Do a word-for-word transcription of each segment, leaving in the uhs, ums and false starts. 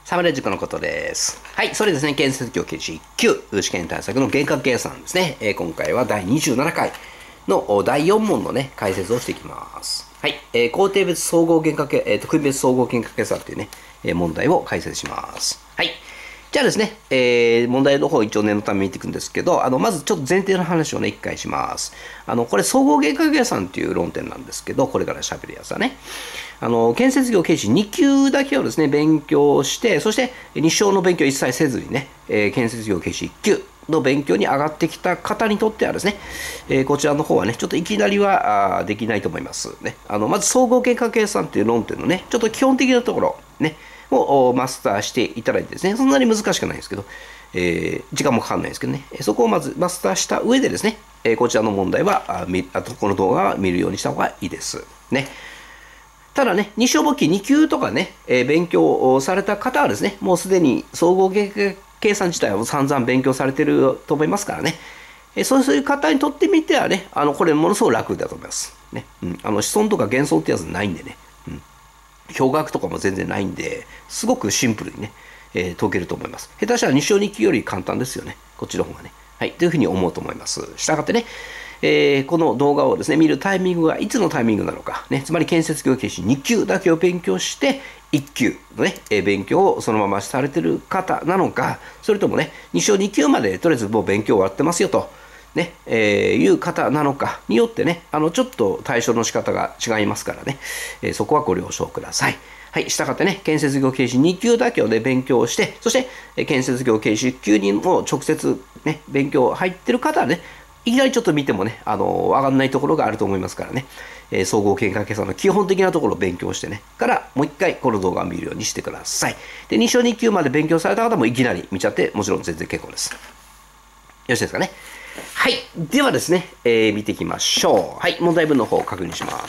サムライ塾のことです。はい。それですね、建設業形式いっ級試験対策の厳格計算ですね。えー、今回はだいにじゅうななかいのだいよん問のね、解説をしていきます。はい。えー、工程別総合厳格計、えっ、ー、と、組別総合厳格計算っていうね、えー、問題を解説します。はい。じゃあですね、えー、問題の方一応念のため見ていくんですけど、あの、まずちょっと前提の話をね、一回します。あの、これ総合厳格計算っていう論点なんですけど、これから喋るやつはね。あの、建設業形式に級だけをですね、勉強して、そして日照の勉強一切せずにね、えー、建設業形式いっ級の勉強に上がってきた方にとってはですね、えー、こちらの方はね、ちょっといきなりはできないと思いますね。あの、まず総合厳格計算っていう論点のね、ちょっと基本的なところ、ね、をマスターしていただいてですね、そんなに難しくないんですけど、えー、時間もかかんないですけどね、そこをまずマスターした上でですね、えー、こちらの問題は、ああとこの動画は見るようにした方がいいです。ね。ただね、日照簿記に級とかね、えー、勉強された方はですね、もうすでに総合計算自体は散々勉強されてると思いますからね、えー、そういう方にとってみてはね、あのこれものすごく楽だと思います。ね。うん、あの子孫とか現存ってやつないんでね。うん表学とかも全然ないんで、すごくシンプルにね、えー、解けると思います。下手したら日照日記より簡単ですよね。こっちの方がね。はい。というふうに思うと思います。したがってね、えー、この動画をですね、見るタイミングがいつのタイミングなのか、ね、つまり建設業形式に級だけを勉強して、いっ級のね、えー、勉強をそのままされてる方なのか、それともね、日照に級までとりあえずもう勉強終わってますよと。ね、えー、いう方なのかによってね、あの、ちょっと対処の仕方が違いますからね、えー、そこはご了承ください。はい、したがってね、建設業形式に級だけをね、勉強して、そして、えー、建設業形式いっ級にも直接ね、勉強入ってる方はね、いきなりちょっと見てもね、あのー、わかんないところがあると思いますからね、えー、総合計画計算の基本的なところを勉強してね、からもう一回この動画を見るようにしてください。で、に小に級まで勉強された方もいきなり見ちゃって、もちろん全然結構です。よろしいですかね。はい。ではですね、えー、見ていきましょう。はい。問題文の方を確認します。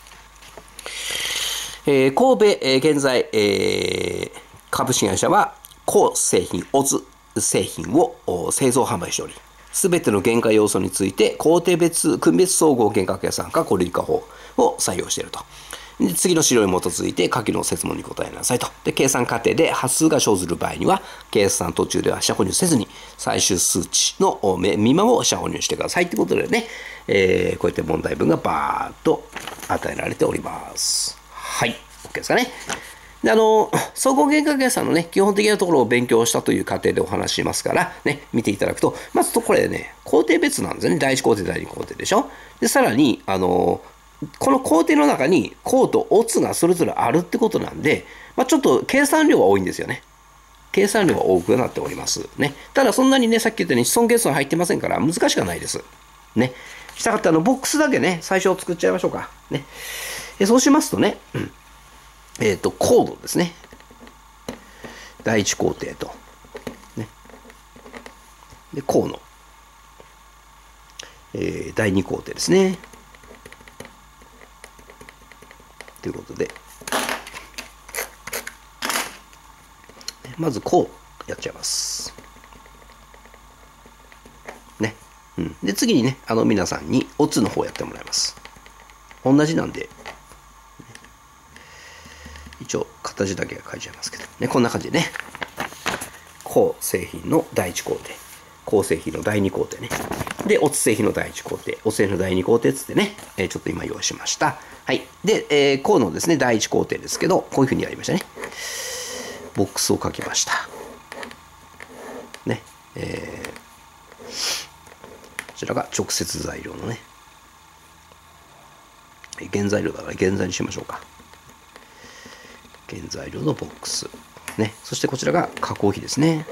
えー、神戸、えー、現在、えー、株式会社は、鋼製品、オズ製品を製造販売しており、すべての原価要素について、工程別、組別総合原価計算か、コリカ法を採用していると。で次の資料に基づいて下記の設問に答えなさいと。で計算過程で波数が生ずる場合には、計算途中では下保入せずに、最終数値の未満を下保入してくださいということでね、えー、こういった問題文がバーッと与えられております。はい。OK ですかね。で、あの、総合原価計算のね、基本的なところを勉強したという過程でお話ししますから、ね、見ていただくと、まずとこれね、工程別なんですね。第一工程、第二工程でしょ。で、さらに、あの、この工程の中に項とオツがそれぞれあるってことなんで、まあ、ちょっと計算量は多いんですよね。計算量は多くなっております。ね。ただそんなにね、さっき言ったように子孫計算入ってませんから難しくはないです。ね。したがってあの、ボックスだけね、最初作っちゃいましょうか。ね。えそうしますとね、うん、えっ、ー、と、コードですね。第一工程と。ね。で、項の、えー、第二工程ですね。ということで、まずこうやっちゃいます。ね。うん。で、次にね、あの皆さんにオツの方やってもらいます。同じなんで、一応形だけ書いちゃいますけど、ね、こんな感じでね、鋼製品の第一工程、鋼製品の第二工程ね。で、オツ製品の第一工程、オツ製品の第二工程つってね、えー、ちょっと今用意しました。はい。で、えー、項のですね、第一工程ですけど、こういうふうにやりましたね。ボックスを書きました。ね。えー、こちらが直接材料のね、原材料だから原材にしましょうか。原材料のボックス。ね。そしてこちらが加工費ですね。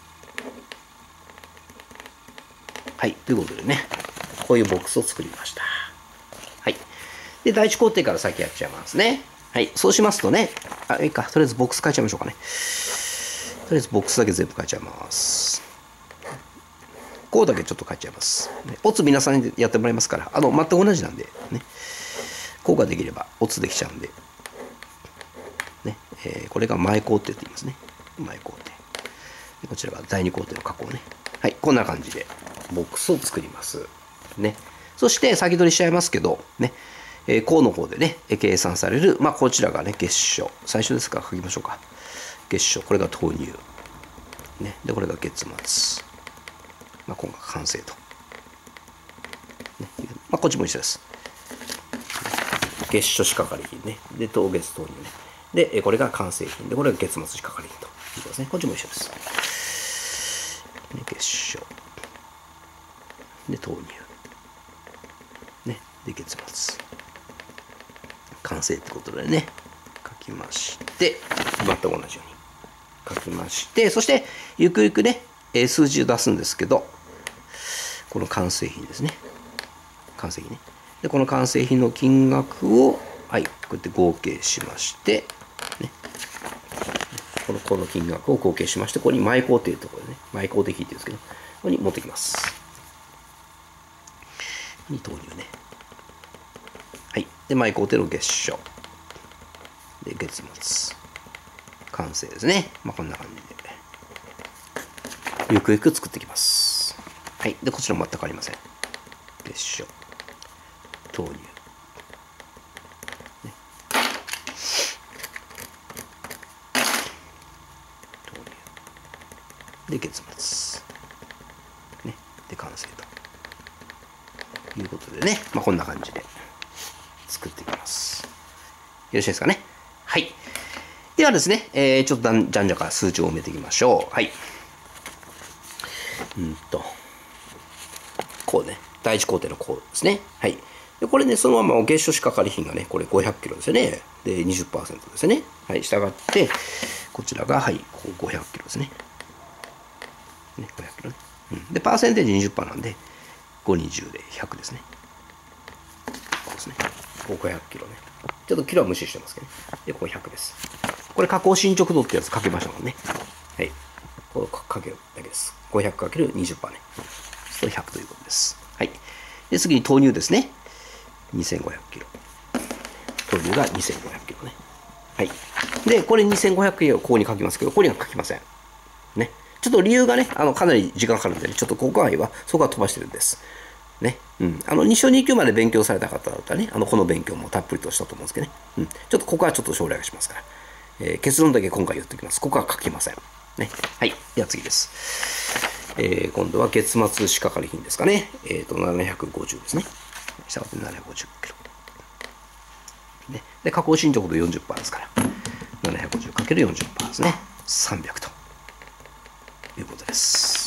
はい。ということでね、こういうボックスを作りました。はい。で、第一工程から先やっちゃいますね。はい。そうしますとね、あ、いいか。とりあえずボックス書いちゃいましょうかね。とりあえずボックスだけ全部書いちゃいます。こうだけちょっと書いちゃいます。オツ皆さんにやってもらいますから、あの、全く同じなんで、ね。こうができれば、オツできちゃうんで。ね。えー、これが前工程と言いますね。前工程。こちらが第二工程の加工ね。はい。こんな感じで、ボックスを作ります。ね。そして、先取りしちゃいますけど、ね。えー、項の方でね、計算される、まあ、こちらがね、月初。最初ですから書きましょうか。 月初、これが投入。ね、で、これが月末。まあ、今回完成と。ね、まあ、こっちも一緒です。月初仕掛かり品ね。で、当月投入ね。で、これが完成品で、これが月末仕掛かり品ということですね。こっちも一緒です。ね、月初。で、投入。ね、で、月末。完成ってことでね、書きまして、全く同じように書きまして、そして、ゆくゆくね、数字を出すんですけど、この完成品ですね。完成品ね。で、この完成品の金額を、はい、こうやって合計しまして、ね、このこの金額を合計しまして、ここに前工程というところでね、前工程費って言うんですけど、ここに持ってきます。に投入ね。はい。で、前工程の月初。で、月末。完成ですね。まあ、こんな感じで。ゆくゆく作っていきます。はい。で、こちらも全くありません。月初。投入。ね、投入。で、月末。ね。で、完成ということでね。まあ、こんな感じで作っていきます。よろしいですかね。はい。ではですね、えー、ちょっとじゃんじゃから数値を埋めていきましょう。はい。うんと、こうね。第一工程のこうですね。はい。で、これね、そのまま月初仕掛かり品がね、これごひゃくキロですよね。で、にじゅっパーセント ですよね。はい。したがって、こちらが、はい、こうごひゃくキロですね。ね、ごひゃくキロね。うん。で、パーセンテージ にじゅっパーセント なんで、ご、にじゅうでひゃくですね。こうですね。こうごひゃくキロね。ちょっとキロは無視してますけどね。で、これひゃくです。これ加工進捗度ってやつかけましたもんね。はい。これかけるだけです。ごひゃくかけるにじゅっパーセント ね。それひゃくということです。はい。で、次に投入ですね。にせんごひゃくキロ。投入がにせんごひゃくキロね。はい。で、これにせんごひゃくキロをここに書きますけど、ここには書きません。ね。ちょっと理由がね、あの、かなり時間かかるんで、ね、ちょっとここは、そこは飛ばしてるんです。ね。うん。あの、に章に級まで勉強された方だったらね、あの、この勉強もたっぷりとしたと思うんですけどね。うん。ちょっとここはちょっと省略しますから。えー、結論だけ今回言っておきます。ここは書きません。ね。はい。では次です。えー、今度は月末仕掛かり品ですかね。えっ、ー、と、ななひゃくごじゅうですね。したがってななひゃくごじゅうキロ。ね、で、加工進捗度 よんじゅっパーセント ですから、ななひゃくごじゅうかけるよんじゅっパーセント ですね。さんびゃくということです。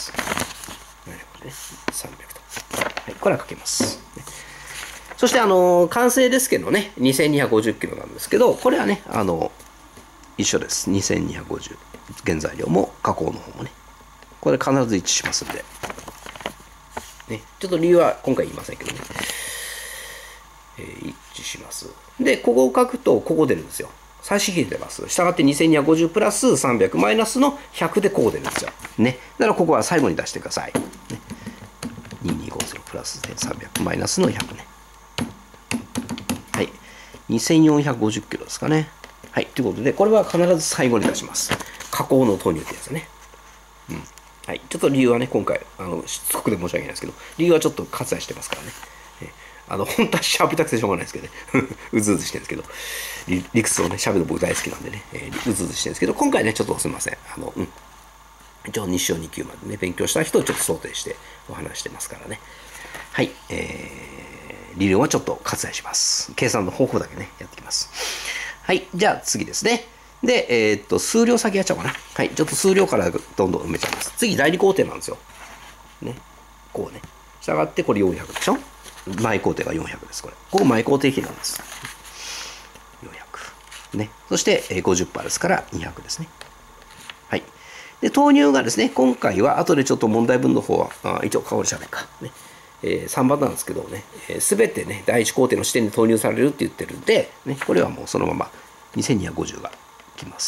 ななひゃくごじゅうね、さんびゃくと。はい、これはかけます。ね、そして、あのー、完成ですけどね、にせんにひゃくごじゅうキロなんですけど、これはね、あのー、一緒です。にせんにひゃくごじゅう。原材料も加工の方もね。これ必ず一致しますんで。ね、ちょっと理由は今回言いませんけどね。えー、一致します。で、ここを書くと、ここ出るんですよ。最新比出ます。したがってにせんにひゃくごじゅうプラスさんびゃくマイナスのひゃくでこう出るんですよ。ね。だからここは最後に出してください。ね、にせんにひゃくごじゅうプラスさんびゃくマイナスのひゃくね。はい。にせんよんひゃくごじゅっキロですかね。はい。ということで、これは必ず最後に出します。加工の投入ってやつね。うん。はい。ちょっと理由はね、今回、あの、しつこくで申し訳ないですけど、理由はちょっと割愛してますからね。あの、本当はしゃべりたくてしょうがないですけどね。うずうずしてるんですけど、理, 理屈をね、しゃべるの僕大好きなんでね、えー、うずうずしてるんですけど、今回ね、ちょっとすみません。あの、うん。一応、に章に級までね、勉強した人をちょっと想定してお話してますからね。はい。えー、理論はちょっと割愛します。計算の方法だけね、やっていきます。はい。じゃあ次ですね。で、えー、っと、数量先やっちゃおうかな。はい。ちょっと数量からどんどん埋めちゃいます。次、第二工程なんですよ。ね。こうね。したがって、これよんひゃくでしょ。前工程がよんひゃくです。これ。ここ前工程比なんです。よんひゃく。ね。そして ごじゅっパーセント ですからにひゃくですね。はい。で、投入がですね、今回は後でちょっと問題文の方は、あ一応、香りしゃべりか。ね。えー、さんばんなんですけどね、す、えー、べ、てね、第一工程の視点で投入されるって言ってるんで、ね、これはもうそのままにせんにひゃくごじゅうがきます。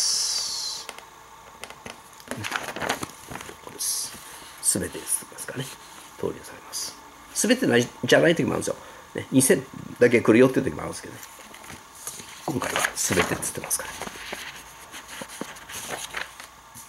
ね、これです。すべてですかね、投入されます。すべてないじゃない時もあるんですよ。ね、にせんだけ来るよっていう時もあるんですけどね。今回はすべてっつってますから。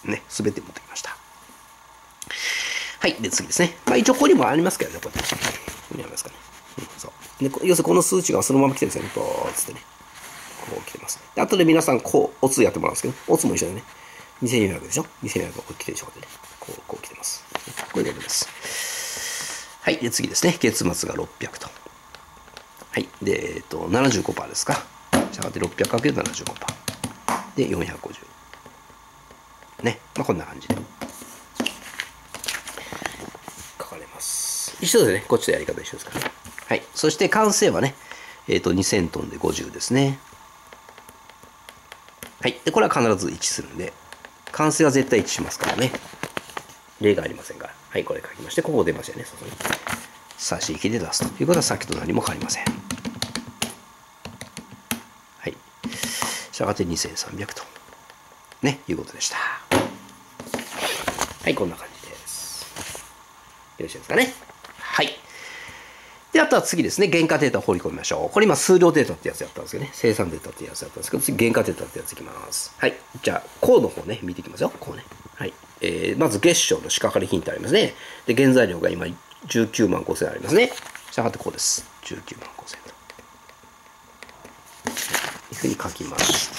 ね、すべて持ってきました。はい、で次ですね。まあ一応ここにもありますけどね、こうやって。ここにありますかね。うん、そう。で、要するにこの数値がそのまま来てるんですよね。ボーッつってね。こう来てますね。で、後で皆さん、こう、オツやってもらうんですけど、オツも一緒でね。 にせんよんひゃくでしょ ?にせんよんひゃくがこう来てるでしょうね。こう、こう来てます。これでです。はい。で、次ですね。月末がろっぴゃくと。はい。で、えっと、ななじゅうごパーセント ですか。したがって ろっぴゃくかけるななじゅうごパーセント。で、よんひゃくごじゅう。ね。まあ、こんな感じで。書かれます。一緒ですね。こっちとやり方一緒ですからね。はい。そして、完成はね、えっと、にせんトンでごじゅうですね。はい。で、これは必ず一致するんで、完成は絶対一致しますからね。例がありませんから。はい、これ書きまして、ここ出ましたよね。そこに差し引きで出すということは、さっきと何も変わりません。はい。したがってにせんさんびゃくと、ね、いうことでした。はい、こんな感じです。よろしいですかね。はい。で、あとは次ですね、原価データを放り込みましょう。これ今、数量データってやつやったんですけどね、生産データってやつやったんですけど、次、原価データってやついきます。はい。じゃあ、項の方ね、見ていきますよ。項ね。はい。えー、まず、月賞の仕掛かり品ってありますね。で、原材料が今、じゅうきゅうまんごせんありますね。したがってこうです。じゅうきゅうまんごせんと。いうふうに書きまして、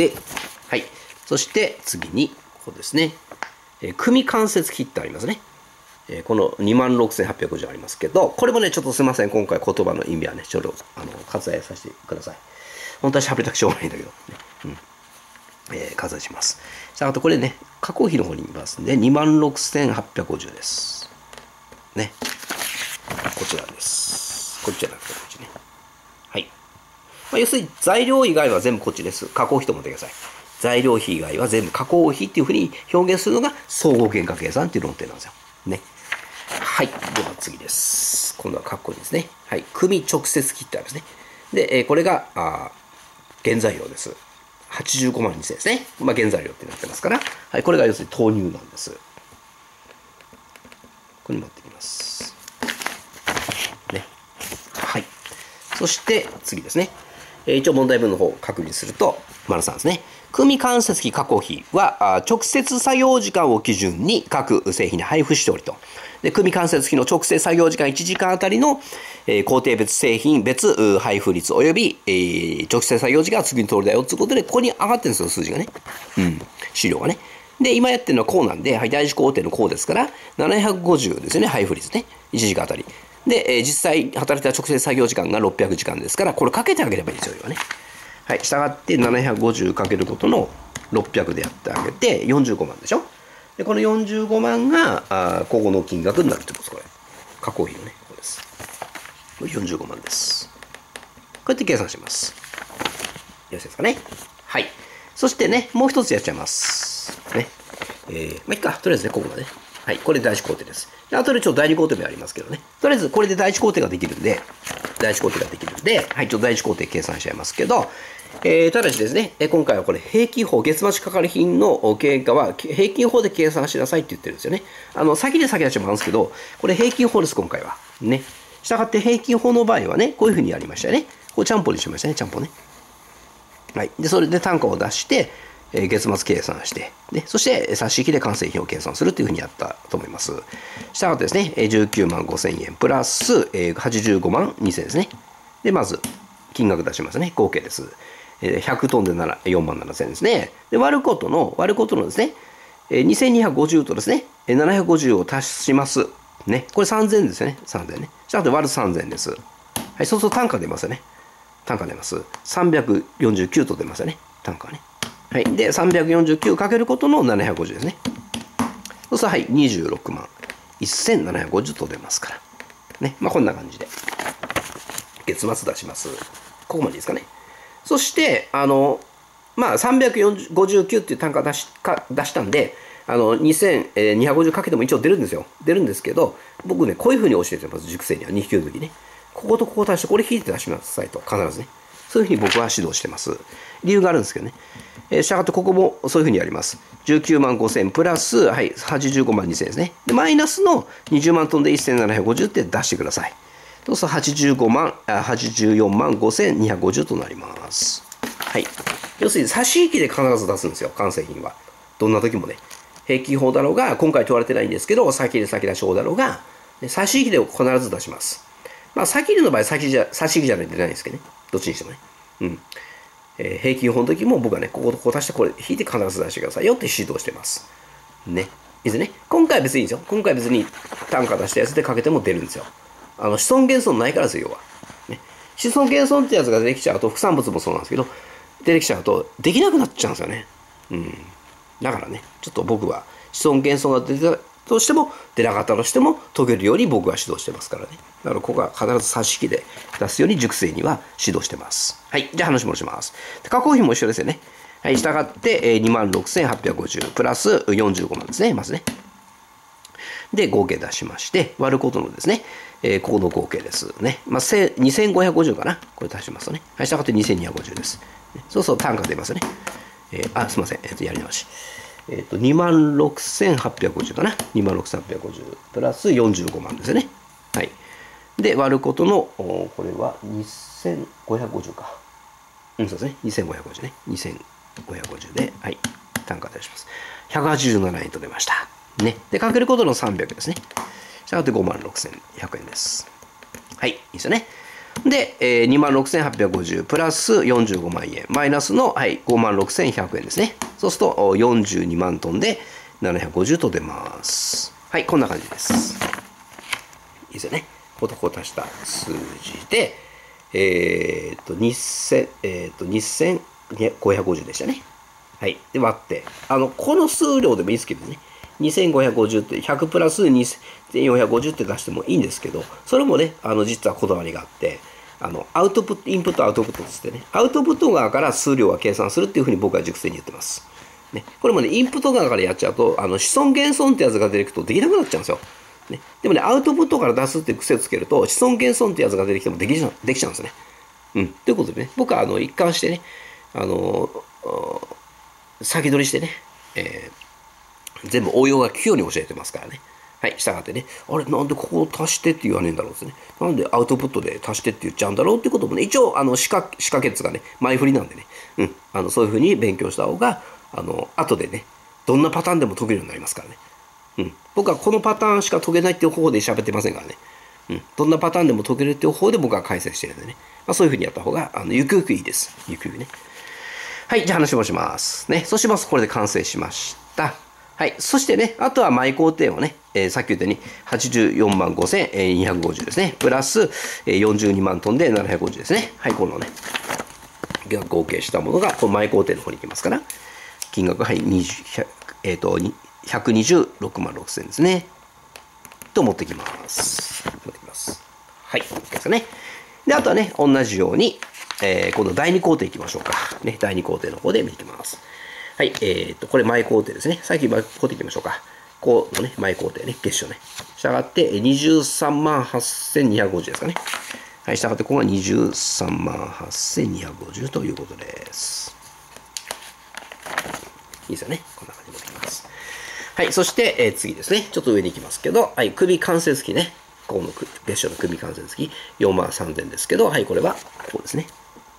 はい。そして、次に、ここですね。えー、組関節費ってありますね。このにまんろくせんはっぴゃくごじゅうありますけど、これもね、ちょっとすみません。今回言葉の意味はね、ちょっとあの割愛させてください。本当は喋りたくしょうがないんだけど、ね、うんえー、割愛します。さあ、あとこれね、加工費の方に見ますんで、にまんろくせんはっぴゃくごじゅうです。ね。こちらです。こっちじゃなくてこっちね。はい。まあ、要するに材料以外は全部こっちです。加工費と思ってください。材料費以外は全部加工費っていうふうに表現するのが総合原価計算っていう論点なんですよ。ね。はい。では次です。今度はカッコですね。はい。組直接切ってあるんですね。で、えー、これが、あ原材料です。はちじゅうごまんにせんですね。まあ、原材料ってなってますから、はい。これが要するに投入なんです。ここに持ってきます。ね。はい。そして、次ですね。えー、一応問題文の方を確認すると、丸さんですね。組間接費加工費は、直接作業時間を基準に各製品に配布しておりと。で、組間接費の直接作業時間いちじかんあたりの、えー、工程別製品別配布率及び、えー、直接作業時間は次の通りだよということで、ここに上がってるんですよ、数字がね。うん。資料がね。で、今やってるのはこうなんで、はい、第一工程のこうですから、ななひゃくごじゅうですよね、配布率ね。いちじかんあたり。で、えー、実際働いた直接作業時間がろっぴゃくじかんですから、これかけてあげればいいですよ、要はね。はい。したがってななひゃくごじゅうかけることのろっぴゃくでやってあげて、よんじゅうごまんでしょ。で、このよんじゅうごまんが、あここの金額になるってことです、これ。加工費のね、ここです。これよんじゅうごまんです。こうやって計算します。よろしいですかね。はい。そしてね、もう一つやっちゃいます。ね。えー、まあ、いっか。とりあえずね、ここまでね。はい。これ第一工程です。で、あとでちょっと第二工程もありますけどね。とりあえずこれで第一工程ができるんで、第一工程ができるんで、はい。ちょっと第一工程計算しちゃいますけど、えー、ただしですね、今回はこれ平均法、月末かかり品の経過は平均法で計算しなさいって言ってるんですよね。あの、先で先出しもあるんですけど、これ平均法です、今回は。ね。したがって平均法の場合はね、こういうふうにやりましたよね。これちゃんぽんにしましたね、ちゃんぽんね。はい。で、それで単価を出して、えー、月末計算して、ね、そして差し引きで完成品を計算するというふうにやったと思います。したがってですね、じゅうきゅうまんごせんえんプラス、えー、はちじゅうごまんにせんですね。で、まず、金額出しますね。合計です。ひゃくトンでよんまんななせんですね。で、割ることの、割ることのですね、にせんにひゃくごじゅうとですね、ななひゃくごじゅうを足します。ね。これさんぜんですよね。さんぜんね。したがって割るさんぜんです。はい、そうすると単価出ますよね。単価出ます。さんびゃくよんじゅうきゅうと出ますよね。単価ね。はい。で、さんびゃくよんじゅうきゅうかけることのななひゃくごじゅうですね。そうすると、はい、にじゅうろくまんせんななひゃくごじゅうと出ますから。ね。まあ、こんな感じで。月末出します。ここまでいいですかね。そして、あの、まあ、さんびゃくごじゅうきゅうっていう単価出しか出したんで、あの、にせんにひゃくごじゅうかけても一応出るんですよ。出るんですけど、僕ね、こういうふうに教えてます、塾生には、に級の時ね。こことここ足して、これ引いて出しなさいと、必ずね。そういうふうに僕は指導してます。理由があるんですけどね。えー、したがってここもそういうふうにやります。じゅうきゅうまんごせんプラス、はい、はちじゅうごまんにせんですね。で、マイナスのにじゅうまんトンでせんななひゃくごじゅうって出してください。そうするとはちじゅうごまん、はちじゅうよんまんごせんにひゃくごじゅうとなります。はい。要するに差し引きで必ず出すんですよ、完成品は。どんな時もね。平均法だろうが、今回問われてないんですけど、先で先出し法だろうが、差し引きで必ず出します。まあ、先での場合、先じゃ差し引きじゃないと出ないんですけどね。どっちにしてもね。うん。 えー、平均法の時も僕はね、こことこう足してこれ引いて必ず出してくださいよって指導してます。ね。いいですね。今回は別にいいんですよ。今回は別に単価出したやつでかけても出るんですよ。あの、子孫減損ないからですよ、要は。ね。子孫減損ってやつが出てきちゃうと、副産物もそうなんですけど、出てきちゃうと、できなくなっちゃうんですよね。うん。だからね、ちょっと僕は、子孫減損が出てたとしても、出なかったとしても、解けるように僕は指導してますからね。だから、ここは必ず差し引きで出すように塾生には指導してます。はい。じゃあ話戻します。加工費も一緒ですよね。はい。したがって、にまんろくせんはっぴゃくごじゅうプラスよんじゅうごまんですね。まずね。で、合計出しまして、割ることのですね、えー、ここの合計ですね。まあ、にせんごひゃくごじゅうかな。これ足しますとね。はい。したがってにせんにひゃくごじゅうです。そうそう、単価出ますよね。えー、あ、すみません。えっ、ー、と、やり直し。えっ、ー、と、にまんろくせんはっぴゃくごじゅうかな。にまんろくせんはっぴゃくごじゅうプラスよんじゅうごまんですよね。はい。で、割ることの、これはにせんごひゃくごじゅうか。うん、そうですね。にせんごひゃくごじゅうね。にせんごひゃくごじゅうで、はい。単価出します。ひゃくはちじゅうななえんと出ました。ね。で、かけることのさんびゃくですね。したがってごまんろくせんひゃくえんです。はい。いいですよね。で、えー、にまんろくせんはっぴゃくごじゅうプラスよんじゅうごまんえん。マイナスの、はい、ごまんろくせんひゃくえんですね。そうするとよんじゅうにまんトンでななひゃくごじゅうと出ます。はい、こんな感じです。いいですよね。こことここ足した数字で、えー、っと、にせん、えー、っと、にせんごひゃくごじゅうでしたね。はい。で、割って、あの、この数量でもいいですけどね。にせんごひゃくごじゅうってひゃくプラスにせんよんひゃくごじゅうって出してもいいんですけど、それもね、あの、実はこだわりがあって、あの、アウトプット、インプット、アウトプットですってね、アウトプット側から数量は計算するっていうふうに僕は塾生に言ってます。ね、これもね、インプット側からやっちゃうと、あの、子孫減損ってやつが出てくるとできなくなっちゃうんですよ。ね、でもね、アウトプットから出すっていう癖をつけると、子孫減損ってやつが出てきてもできちゃできちゃうんですね。うん。ということでね、僕はあの一貫してね、あの、先取りしてね、えー、全部応用が効くように教えてますからね。はい、したがってね、あれ、なんでここを足してって言わねえんだろうですね。なんでアウトプットで足してって言っちゃうんだろうってこともね、一応、あの、歯科、歯科血がね、前振りなんでね、うん、あの、そういうふうに勉強した方が、あの、後でね、どんなパターンでも解けるようになりますからね。うん。僕はこのパターンしか解けないっていう方法で喋ってませんからね。うん。どんなパターンでも解けるっていう方法で僕は解説してるんでね。まあ、そういうふうにやった方が、あの、ゆくゆくいいです。ゆくゆくね。はい、じゃあ話をします。ね。そうしますと、これで完成しました。はい。そしてね、あとは毎工程をね、えー、さっき言ったようにはちじゅうよんまんごせんにひゃくごじゅうですね。プラス、えー、よんじゅうにまんトンでななひゃくごじゅうですね。はい、このね、合計したものが、この毎工程の方に行きますから、金額が、はい、にじゅう、えっと、ひゃくにじゅうろくまんろくせんですね。と持ってきます。持ってきます。はい、OK ですね。で、あとはね、同じように、えー、今度だいに工程いきましょうか。ね、だいに工程の方で見ていきます。はい、えー、っと、これ前工程ですね。さっき前工程いきましょうか。こうのね、前工程ね、月初ね。したがって、にじゅうさんまんはっせんにひゃくごじゅうですかね。はい、したがって、ここがにじゅうさんまんはっせんにひゃくごじゅうということです。いいですよね。こんな感じで持ってきます。はい、そして、えー、次ですね。ちょっと上に行きますけど、はい、首関節機ね。この月初の首関節機よんまんさんぜんですけど、はい、これはこうですね。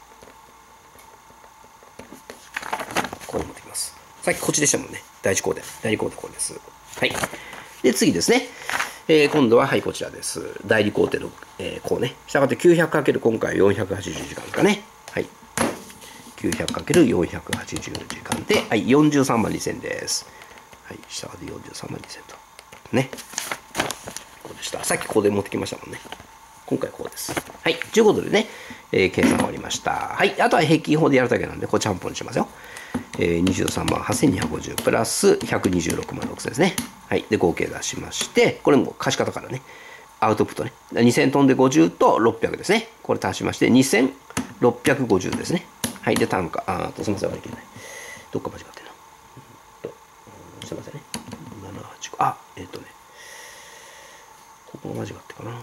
こう持ってきます。さっきこっちでしたもんね。第一工程。第二工程これです。はい。で、次ですね。えー、今度は、はい、こちらです。第二工程の、えー、こうね。したがって きゅうひゃく×今回よんひゃくはちじゅうじかんですかね。はい。きゅうひゃく×よんひゃくはちじゅうじかんで、はい、よんじゅうさんまんにせんです。はい、したがってよんじゅうさんまんにせんと。ね。こうでした。さっきここで持ってきましたもんね。今回こうです。はい。ということでね、えー、計算終わりました。はい。あとは平均法でやるだけなんで、こっち半分にしますよ。えー、にじゅうさんまんはっせんにひゃくごじゅうプラスひゃくにじゅうろくまんろくせんですね。はい。で、合計出しまして、これも貸し方からね、アウトプットね。にせんトンでごじゅうとろっぴゃくですね。これ足しまして、にせんろっぴゃくごじゅうですね。はい。で、単価、あーと、すみません、割り切れない。どっか間違ってるな。うん、すみませんね。ななはちご、あ、えっ、ー、とね。ここが間違ってかな。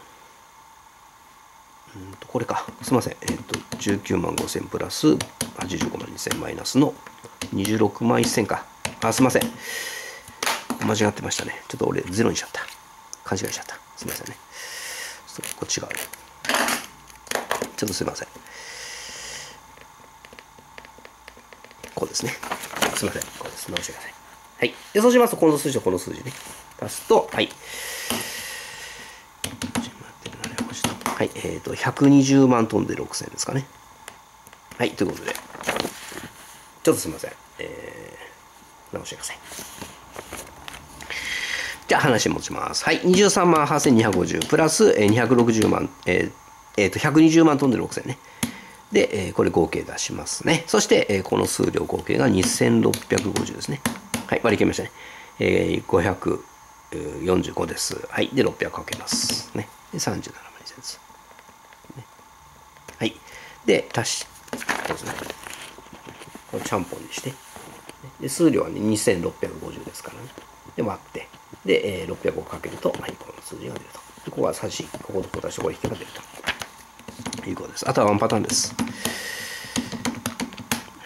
うんと、これか。すみません。えっ、ー、と、じゅうきゅうまんごせんプラスはちじゅうごまんにせんマイナスのにじゅうろくまんせんか。あ、すみません。間違ってましたね。ちょっと俺ゼロにしちゃった。勘違いしちゃった。すみませんね。ちょっとこっち側で。ちょっとすみません。こうですね。すみません。こうです。直してください。はい。で、そうしますと、この数字とこの数字ね。足すと、はい。はい。えっ、ー、と、ひゃくにじゅうまんトンでろくせんですかね。はい。ということで、 ちょっとすみません。えー、直してください。じゃあ話持ちます。はい。にじゅうさんまんはっせんにひゃくごじゅうプラスにひゃくろくじゅうまん、えーえー、とひゃくにじゅうまん飛んでろくせんね。で、えー、これ合計出しますね。そして、えー、この数量合計がにせんろっぴゃくごじゅうですね。はい。割り切りましたね。えー、ごひゃくよんじゅうごです。はい。で、ろっぴゃくかけます。ね。で、さんじゅうななまんにせんです。ね。はい。で、足し、ですね。これちゃんぽんにして。で、数量はね、にせんろっぴゃくごじゅうですからね。で、割って。で、えー、ろっぴゃくをかけると、はい、この数字が出ると。で、ここは差し、こことここ足してこれ引けば出ると。いうことです。あとはワンパターンです。はい。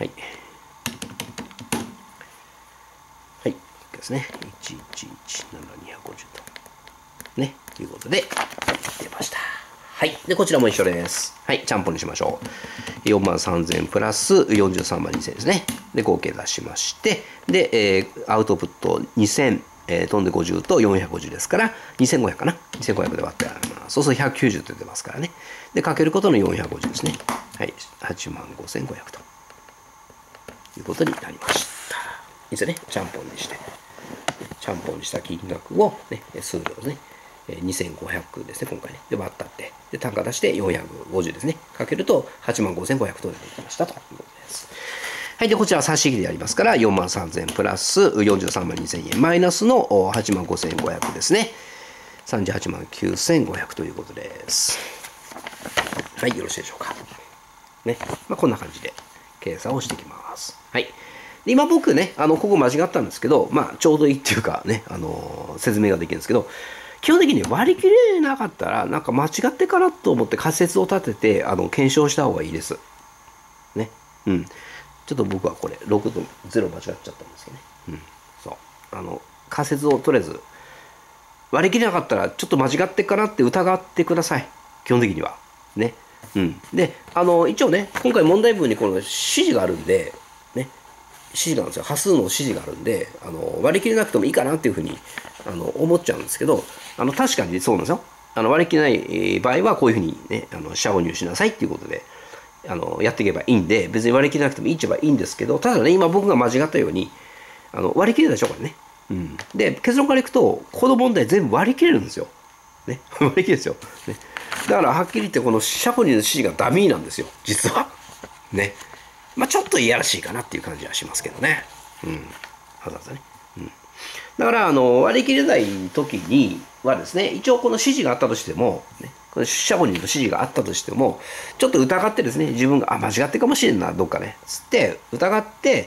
はい。ですね。いちいちいちななにひゃくごじゅうと。ね。ということで、出ました。はい。で、こちらも一緒です。はい。ちゃんぽんにしましょう。よんまんさんぜんプラスよんじゅうさんまんにせんですね。で、合計出しまして、で、えー、アウトプットにせん、えー、飛んでごじゅうとよんひゃくごじゅうですから、にせんごひゃくかな。にせんごひゃくで割ってあります。そうするとひゃくきゅうじゅうって出ますからね。で、かけることのよんひゃくごじゅうですね。はい。はちまんごせんごひゃくということになりました。いいですよね。ちゃんぽんにして。ちゃんぽんにした金額を、ね、数量ですね。にせんごひゃくですね、今回ね。で、割ったって。で、単価出してよんひゃくごじゅうですね。かけるとはちまんごせんごひゃくと出てきましたということです。はい。で、こちらは差し引きでやりますから、よんまんさんぜんプラスよんじゅうさんまんにせんえん、マイナスのはちまんごせんごひゃくですね。さんじゅうはちまんきゅうせんごひゃくということです。はい。よろしいでしょうか。ね。まあ、こんな感じで計算をしていきます。はい。で今僕ね、あの、ここ間違ったんですけど、まあ、ちょうどいいっていうかね、あのー、説明ができるんですけど、基本的に割り切れなかったら、なんか間違ってからと思って仮説を立てて、あの、検証した方がいいです。ね。うん。ちょっと僕はこれ、ろくとゼロ間違っちゃったんですけどね。うん。そう。あの、仮説をとりあえず、割り切れなかったら、ちょっと間違ってからって疑ってください。基本的には。ね。うん。で、あの、一応ね、今回問題文にこの指示があるんで、ね。指示があるんですよ。波数の指示があるんで、あの割り切れなくてもいいかなっていうふうにあの思っちゃうんですけど、あの確かにそうなんですよ。あの割り切れない場合はこういうふうにね、あの四捨五入しなさいっていうことであのやっていけばいいんで、別に割り切れなくてもいいっちゃえばいいんですけど、ただね、今僕が間違ったように、あの割り切れたでしょ、これね。うん、で、結論からいくと、この問題全部割り切れるんですよ。ね、割り切れるんですよ。ね、だからはっきり言って、この四捨五入の指示がダミーなんですよ、実は。ね。まあちょっといやらしいかなっていう感じはしますけどね。うん。わざわざね。うん。だから、あの、割り切れない時にはですね、一応この指示があったとしても、ね、この四捨五入の指示があったとしても、ちょっと疑ってですね、自分が、あ、間違ってるかもしれんな、どっかね。つって、疑って、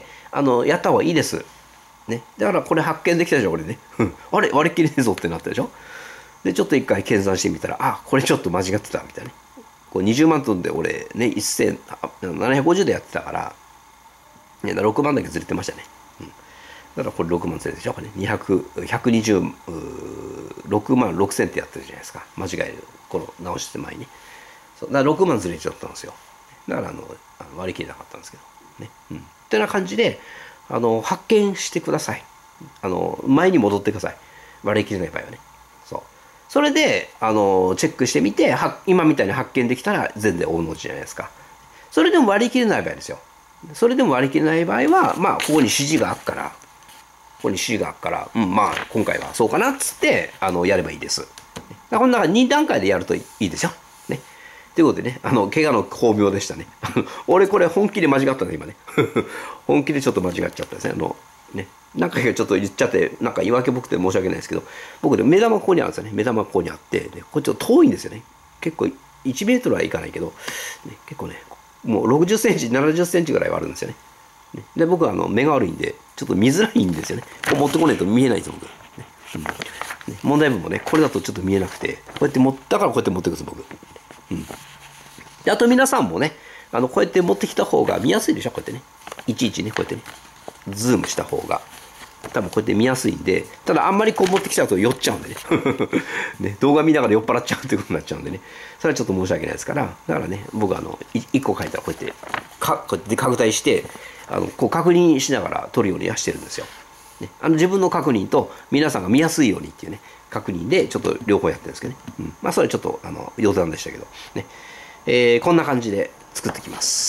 あの、やった方がいいです。ね。だからこれ発見できたでしょ、これね。あれ、割り切れねえぞってなったでしょ。で、ちょっと一回計算してみたら、あ、これちょっと間違ってた、みたいなね。こうにじゅうまんトンで俺ね、せんななひゃくごじゅうでやってたから、ね、ろくまんだけずれてましたね。うん、だからこれろくまんずれでしょ、これ、ね、にひゃく、ひゃくにじゅう、ろくまんろくせんってやってるじゃないですか。間違える、この直して前にね。そうだからろくまんずれちゃったんですよ。だからあの割り切れなかったんですけど。ね。うん。ってな感じで、あの、発見してください。あの、前に戻ってください。割り切れない場合はね。そう。それで、あの、チェックしてみて、今みたいに発見できたら全然大の字じゃないですか。それでも割り切れない場合ですよ。それでも割り切れない場合は、まあ、ここに指示があっから、ここに指示があっから、うん、まあ、今回はそうかなっつって、あの、やればいいです。こんなに段階でやるといいですよ。ね。ということでね、あの、怪我の巧妙でしたね。俺これ本気で間違ったね、今ね。本気でちょっと間違っちゃったですね。あの、ね。何回かちょっと言っちゃって、なんか言い訳僕って申し訳ないですけど、僕ね、目玉ここにあるんですよね。目玉ここにあって、でこれちょっと遠いんですよね。結構、いちメートルはいかないけど、ね、結構ね、もうろくじゅっセンチ、ななじゅっセンチぐらいはあるんですよね。ねで、僕はあの目が悪いんで、ちょっと見づらいんですよね。こう持ってこないと見えないんですよ、僕。ねうんね、問題文もね、これだとちょっと見えなくて、こうやって持ったからこうやって持ってくるんです、僕。うん、であと皆さんもね、あのこうやって持ってきた方が見やすいでしょ、こうやってね。いちいちね、こうやってね、ズームした方が。多分こうやって見やすいんで、ただあんまりこう持ってきちゃうと酔っちゃうんでね。ね動画見ながら酔っ払っちゃうってことになっちゃうんでね。それはちょっと申し訳ないですから、だからね、僕はあの、いっこ書いたらこうやって、かこうやって拡大して、あのこう確認しながら撮るようにはしてるんですよ。ね、あの自分の確認と皆さんが見やすいようにっていうね、確認でちょっと両方やってるんですけどね。うん、まあそれちょっとあの余談でしたけど、ね。えー、こんな感じで作ってきます。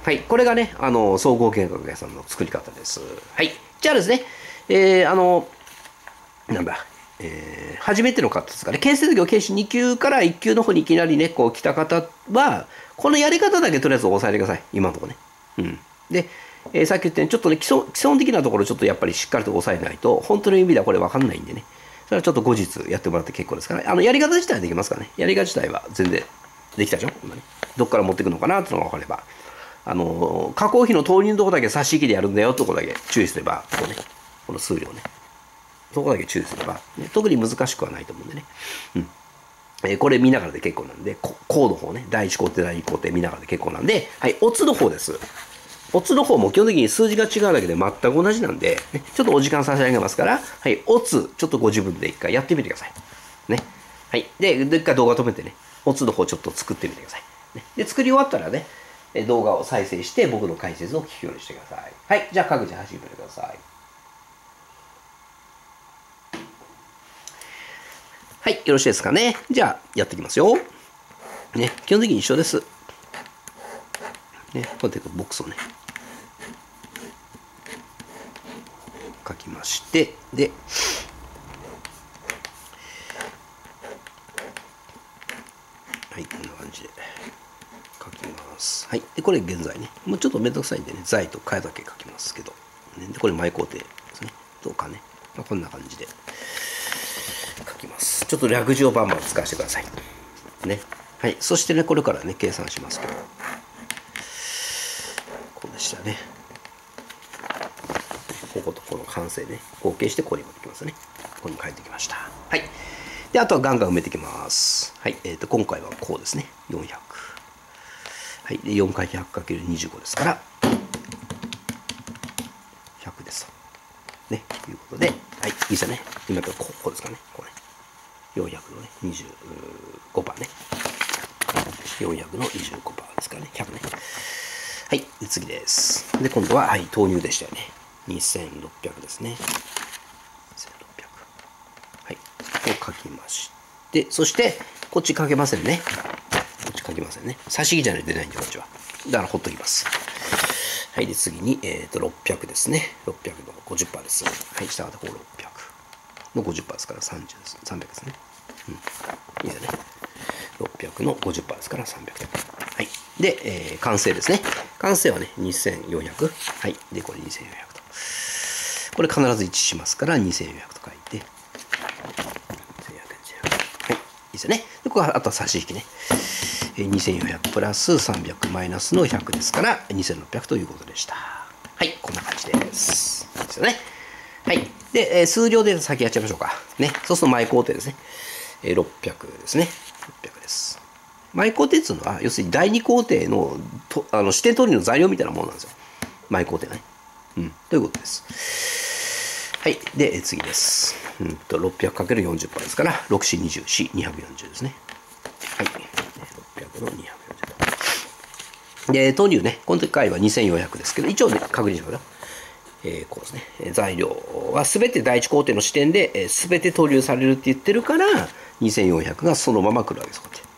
はい。これがね、あの、総合計画計算の作り方です。はい。じゃあですね、えー、あの、なんだ、えー、初めての方ですかね、建設業研修に級からいっ級の方にいきなりね、こう来た方は、このやり方だけとりあえず押さえてください。今のところね。うん。で、えー、さっき言ったように、ちょっとね基礎、基本的なところちょっとやっぱりしっかりと押さえないと、本当の意味ではこれ分かんないんでね。それはちょっと後日やってもらって結構ですから、あの、やり方自体はできますからね。やり方自体は全然できたでしょ今ね。どっから持っていくのかなっていうのが分かれば。あの、加工費の投入のところだけ差し引きでやるんだよってところだけ注意すれば、こうね、この数量ね。そこだけ注意すれば、ね、特に難しくはないと思うんでね。うんえー、これ見ながらで結構なんで、コーの方ね、だいいち工程、だいに工程見ながらで結構なんで、はい、オツの方です。オツの方も基本的に数字が違うだけで全く同じなんで、ね、ちょっとお時間差し上げますから、はい、オツ、ちょっとご自分で一回やってみてください。ね。はい。で、で一回動画止めてね、オツの方ちょっと作ってみてください。ね、で、作り終わったらね、動画を再生して僕の解説を聞くようにしてください。はい。じゃあ各自始めてください。はい。よろしいですかね。じゃあ、やっていきますよ。ね。基本的に一緒です。ね。こうやってボックスをね、書きまして、で、はい。こんな感じで書きます。はい。で、これ現在ね、もうちょっとめんどくさいんでね、在と替えだけ書きますけど、ね、で、これ前工程ですね。どうかね。まあ、こんな感じで。書きます。ちょっと略字をバンバン使わせてください。ね。はい。そしてね、これからね、計算しますけど。こうでしたね。こことこの完成ね。合計してここに持ってきますね。ここに書いてきました。はい。で、あとはガンガン埋めていきます。はい。えっと、今回はこうですね。よんひゃく。はい。で、よんかけるひゃくかけるにじゅうごですから、ひゃくですと。ね。ということで、はい。いいですよね。今からここですかね。こうね。よんひゃくのね、にじゅうごパーセント ね。よんひゃくの にじゅうごパーセント ですからね。ひゃくね。はい。で、次です。で、今度は、はい、投入でしたよね。にせんろっぴゃくですね。にせんろっぴゃく。はい。を書きまして、そして、こっち書けませんね。こっち書きませんね。差し引きじゃないと出ないんで、こっちは。だから、ほっときます。はい。で、次に、えっと、ろっぴゃくですね。ろっぴゃくの ごじゅっパーセント です。はい。したがって、こうろっぴゃくの ごじゅっパーセント ですからさんじゅうです。さんびゃくですね。うん。いいですね。ろっぴゃくの ごじゅっパーセント ですからさんびゃくてん。はい。で、えー、完成ですね。完成はね、にせんよんひゃく。はい。で、これにせんよんひゃくと。これ必ず一致しますから、にせんよんひゃくと書いて。にせんよんひゃく。はい。いいですよね。で、ここはあとは差し引きね。にせんよんひゃくプラスさんびゃくマイナスのひゃくですから、にせんろっぴゃくということでした。はい。こんな感じです。いいですよね。はい。で、えー、数量で先やっちゃいましょうか。ね。そうすると前工程ですね。えー、ろっぴゃくですね。ろっぴゃくです。前工程っていうのは、要するにだいに工程のとあの視点取りの材料みたいなものなんですよ。前工程ね。うん。ということです。はい。で、え次です。うんと、ろっぴゃくかけるよんじゅっパーセント ですから、ろく、よん、にじゅう、よん、にひゃくよんじゅうですね。はい。ろっぴゃくのにひゃくよんじゅうと。で、投入ね。この回はにせんよんひゃくですけど、一応ね、確認しますよ。えー、こうですね。材料はすべて第一工程の視点で、す、え、べ、て投入されるって言ってるから、にせんよんひゃくがそのまま来るわけです。こうやって。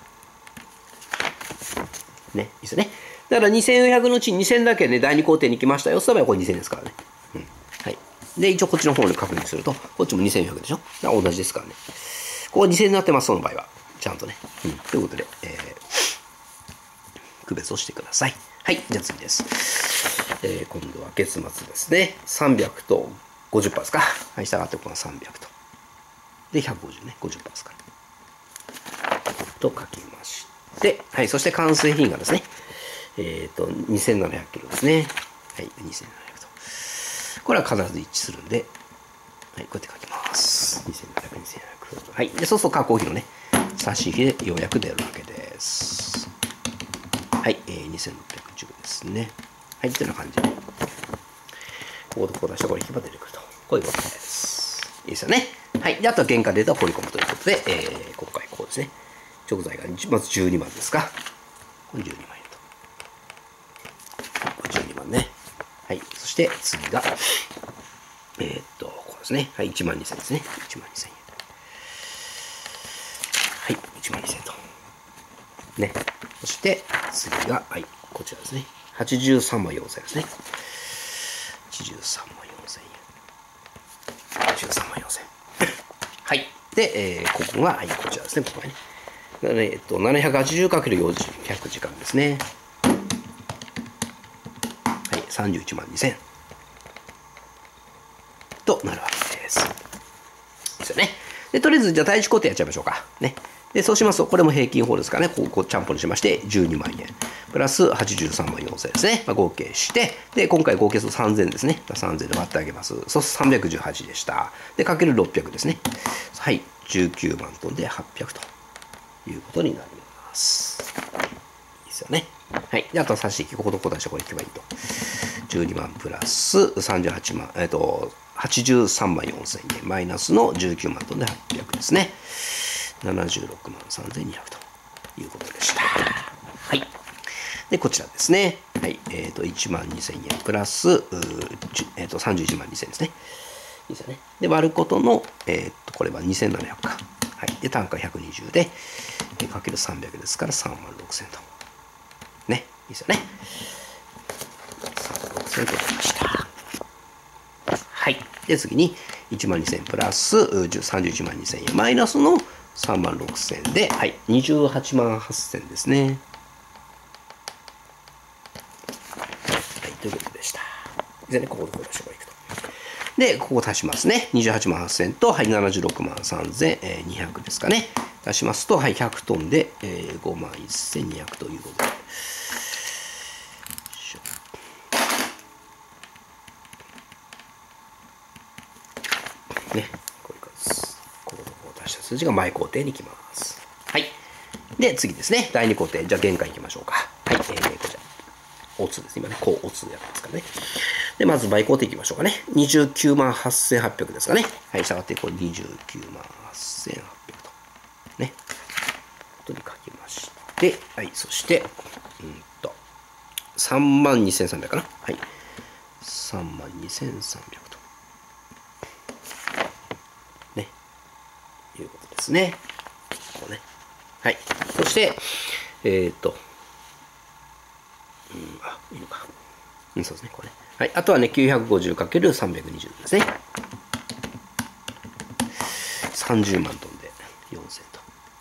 ね。いいですね。だからにせんよんひゃくのうちにせんだけね、だいに工程に来ましたよ。その場合はこれにせんですからね。うん。はい。で、一応こっちの方に確認すると、こっちもにせんよんひゃくでしょ。だから同じですからね。ここにせんになってます、その場合は。ちゃんとね。うん。ということで、えー、区別をしてください。はい。じゃあ次です。えー、今度は月末ですね。さんびゃくと ごじゅっパーセント ですか。はい。したがってここがさんびゃくと。で、ひゃくごじゅうね。ごじゅっパーセント ですから。と書きまして、はい。そして完成品がですね。えっと、にせんななひゃくキロですね。はい。にせんななひゃくと。これは必ず一致するんで、はい。こうやって書きます。にせんななひゃく、にせんななひゃく。はい。で、そうすると加工費のね、差し引きでようやく出るわけです。はい。えー、にせんろっぴゃくじゅうですね。はい。ってな感じで。こことこう出したらこれ引けば出てくると。こういうことです。いいですよね。はい。で、あとは原価データを放り込むということで、えー、今回こうですね。食材がまずじゅうにまんですか。これじゅうにまん円と。これじゅうにまんね。はい。そして次が、えー、っと、こうですね。はい。いちまんにせんですね。いちまんにせんえん。はい。いちまんにせんえんと。ね。そして次が、はい。こちらですね。 はちじゅうさんまんよんせんえんですね。はちじゅうさんまんよんせんえん。はちじゅうさんまんよんせんえん。はい。で、えー、ここが、はい、こちらですね、ここがね。なので、えっと、ななひゃくはちじゅうかけるよんひゃくじかんですね。はい、さんじゅういちまんにせんとなるわけです。ですよね。で、とりあえず、じゃあ、第一工程やっちゃいましょうか。ね。で、そうしますと、これも平均法ですからね、ここ、ちゃんぽんにしまして、じゅうにまんえん。プラスはちじゅうさんまんよんせんえんですね。まあ、合計して、で、今回合計するとさんぜんですね。さんぜんで割ってあげます。そうするとさんびゃくじゅうはちでした。で、かけるろっぴゃくですね。はい。じゅうきゅうまんトンではっぴゃくということになります。いいですよね。はい。で、あとは差し引き、こことここ出してこれいけばいいと。じゅうにまんプラスさんじゅうはちまん、えっと、はちじゅうさんまんよんせんえん、マイナスのじゅうきゅうまんトンではっぴゃくですね。ななじゅうろくまんさんぜんにひゃくということでした。はい。で、こちらですね。はい。えっ、ー、と、いちまんにせんえんプラス、えっ、ー、と、さんじゅういちまんにせんえんですね。いいですよね。で、割ることの、えっ、ー、と、これはにせんななひゃくか。はい。で、単価ひゃくにじゅうで、かけるさんびゃくですからさんまんろくせんと。ね。いいですよね。さんまんろくせんとなりました。はい。で、次に、いちまんにせんプラスさんじゅういちまんにせんえんマイナスのさんまんろくせんで、はい、にじゅうはちまんはっせんですね。はい、ということでした。でね、ここでこう出していくと。で、ここ足しますね。にじゅうはちまんはっせんと、はい、ななじゅうろくまんさんぜんにひゃくですかね。足しますと、はい、ひゃくトンで、えー、ごまんせんにひゃくということで。ね、こういう感じです。こことこう足した数字が前工程にきます。はい。で、次ですね。だいに工程。じゃあ、限界いきましょうか。はい。えー、こちら。オツです。今ね、こう、オツやってますからね。で、まず倍工程いきましょうかね。にじゅうきゅうまんはっせんはっぴゃくですかね。はい。したがって、これにじゅうきゅうまんはっせんはっぴゃくと。ね。ことに書きまして、はい。そして、うんと、さんまんにせんさんびゃくかな。はい。さんまんにせんさんびゃくと。ね。いうことですね。こうね。はい。そして、えっ、ー、と、うん、あ、いいのか。うん、そうですね、これね。はい。あとはね、きゅうひゃくごじゅうかけるさんびゃくにじゅう ですね。さんじゅうまんトンでよんせんと。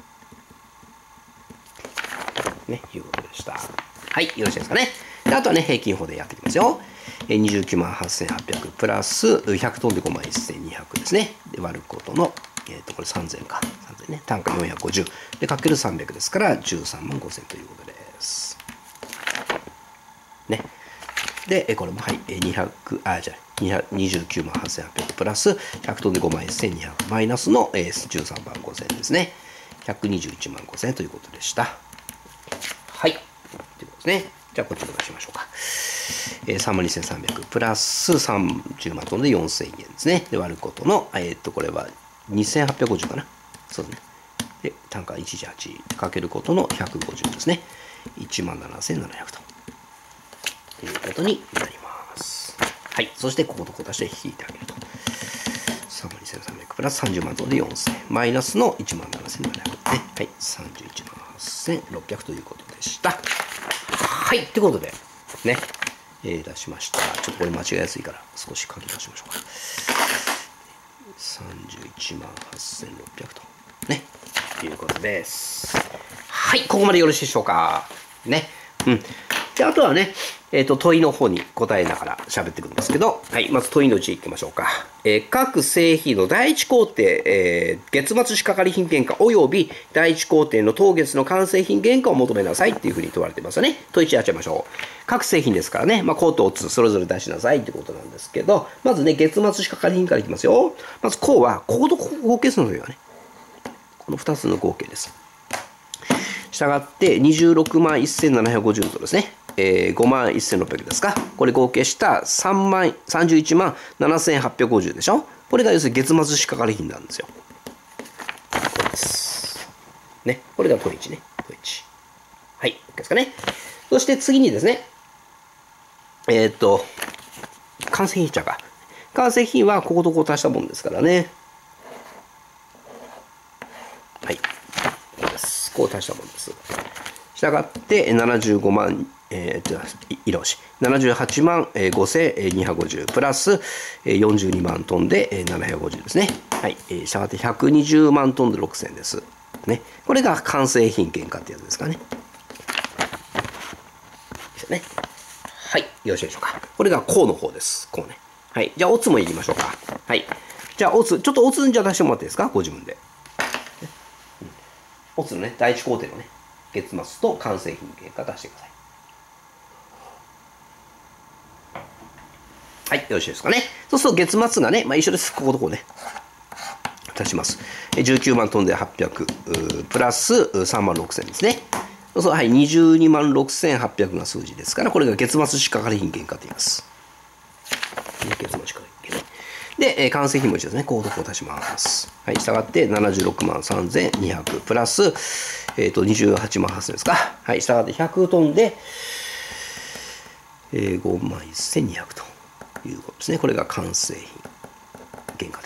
ね、いうことでした。はい、よろしいですかね。であとはね、平均法でやっていきますよ。にじゅうきゅうまんはっせんはっぴゃくプラスひゃくトンでごまんせんにひゃくですね。で、割ることの、えっ、ー、と、これさんぜんか。さんぜんね。単価よんひゃくごじゅう。で、かけるさんびゃくですから、じゅうさんまんごせんということです。ね。で、これも、はい、にひゃく、あ、じゃあ、にじゅうきゅうまんはっせんはっぴゃくプラスひゃくトンでごまんせんにひゃくマイナスのじゅうさんまんごせんですね。ひゃくにじゅういちまんごせんということでした。はい。ということですね。じゃあ、こっちも出しましょうか。えー、さんまんにせんさんびゃくプラスさんじゅうまんトンでよんせんえんですね。で、割ることの、えー、っと、これはにせんはっぴゃくごじゅうかな。そうですね。で、単価いちじゅうはちかけることのひゃくごじゅうですね。いちまんななせんななひゃくと。ということになります。はい。そして、こことここ足して引いてあげると。さんまんにせんさんびゃくプラスさんじゅうまんトンでよんせん。マイナスのいちまんななせんななひゃくね。はい。さんじゅういちまんはっせんろっぴゃくということでした。はい。ということで、ね。えー、出しました。ちょっとこれ間違いやすいから少し書き出しましょうか。さんじゅういちまんはっせんろっぴゃくと。ね。ということです。はい。ここまでよろしいでしょうか。ね。うん。で、あとはね、えっと、問いの方に答えながら喋っていくんですけど、はい。まず問いのうちいきましょうか。えー、各製品の第一工程、えー、月末仕掛品原価及び第一工程の当月の完成品原価を求めなさいっていうふうに問われてますよね。問いいちやっちゃいましょう。各製品ですからね、まあ、項とつそれぞれ出しなさいってことなんですけど、まずね、月末仕掛品からいきますよ。まず項は、こことここ合計するのよね。このふたつの合計です。したがって、にじゅうろくまんせんななひゃくごじゅうとですね、えー、ごまんせんろっぴゃくですか。これ合計したさんまん、さんじゅういちまんななせんはっぴゃくごじゅうでしょ。これが要するに月末仕掛品なんですよ。これです。ね。これが問いいちね。問いいち。はい。OK ですかね。そして次にですね、えっと、完成品ちゃうか。完成品はこことここ足したもんですからね。はい。こうです。こう足したもんです。したがってななじゅうごまんえー、じゃあ、色押し。ななじゅうはちまんごせんにひゃくごじゅうプラスよんじゅうにまんトンでななひゃくごじゅうですね。はい。したがってひゃくにじゅうまんトンでろくせんです。ね。これが完成品原価ってやつですかね。ですよね。はい。よろしいでしょうか。これがこうの方です。こうね。はい。じゃあ、オツもいきましょうか。はい。じゃあ、オツ、ちょっとオツんじゃ出してもらっていいですか、ご自分で。うん、オツのね、第一工程のね、月末と完成品原価出してください。はい。よろしいですかね。そうすると月末がね、まあ一緒です。こことこうね。足します。じゅうきゅうまんトンではっぴゃく、プラスさんまんろくせんですね。そうそう、はい。にじゅうにまんろくせんはっぴゃくが数字ですから、これが月末仕掛かり品原価と言います。月末仕掛かり品ね。で、完成品も一緒ですね。こうとこう足します。はい。したがってななじゅうろくまんさんぜんにひゃくプラス、えっと、にじゅうはちまんはっせんですか。はい。したがってひゃくトンで、えー、ごまんせんにひゃくということですね。これが完成品原価です。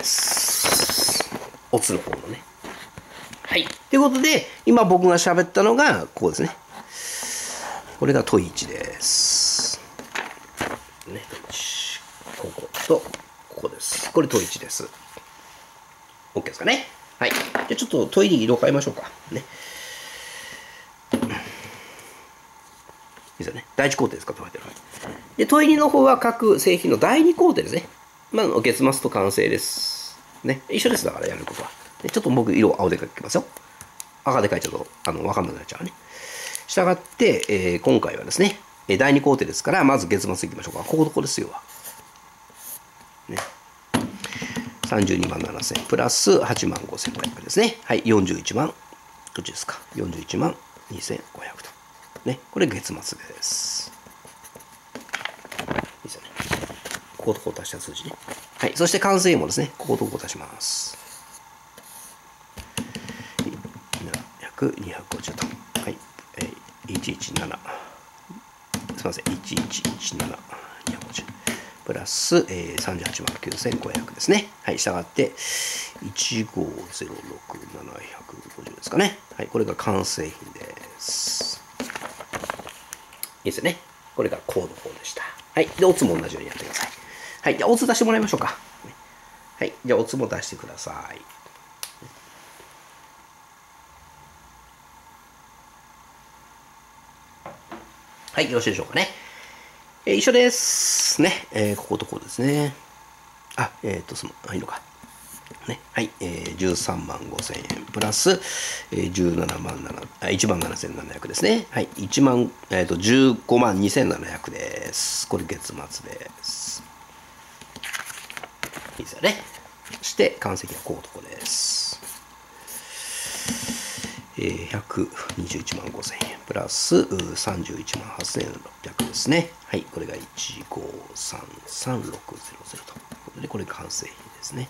オツの方のね。はい。ということで、今僕が喋ったのが、こうですね。これが問いいちです。ね、問いいち。ここと、ここです。これ問いいちです。OK ですかね。はい。じゃあちょっと問いに色変えましょうか。ね。いいですよね。第一工程ですか、問いてる。で、問いにの方は各製品の第二工程ですね。まあ、月末と完成です。ね。一緒です、だからやることは。ちょっと僕、色を青で描きますよ。赤で描いちゃうと、あの、わかんなくなっちゃうね。したがって、えー、今回はですね、第二工程ですから、まず月末いきましょうか。こことここですよ。ね。さんじゅうにまんななせんプラスはちまんごせんごひゃくですね。はい、よんじゅういちまん、どっちですか。よんじゅういちまんにせんごひゃくと。ね、これ月末です。いいですよね。こことここ足した数字ね。はい、そして完成もですね、こことここ足します。にひゃくごじゅうと。はい。えー、いちいちなな。すみません。いちいちいちなな。にひゃくごじゅう。プラス、えー、さんじゅうはちまんきゅうせんごひゃくですね。はい。したがって、いちごゼロろくななひゃくごじゅうですかね。はい。これが完成品です。いいですよね。これがコードフォーでした。はい。で、オツも同じようにやってください。はい。じゃあ、オツ出してもらいましょうか。はい。じゃあ、オツも出してください。はい、よろしいでしょうかね。えー、一緒です。ね。えー、こことこうですね。あ、えっ、ー、と、その、あ、いいのか。ね。はい。えー、じゅうさんまんごせんえんプラス、えー、じゅうななまんなな、あ、いちまんななせんななひゃくですね。はい。いちまん、えっ、ー、と、じゅうごまんにせんななひゃくです。これ月末です。いいですよね。そして、完成はこうとこです。ひゃくにじゅういちまんごせんえんプラスさんじゅういちまんはっせんろっぴゃくですね。はい、これがいちごさんさんろくゼロゼロということで、これ完成品ですね。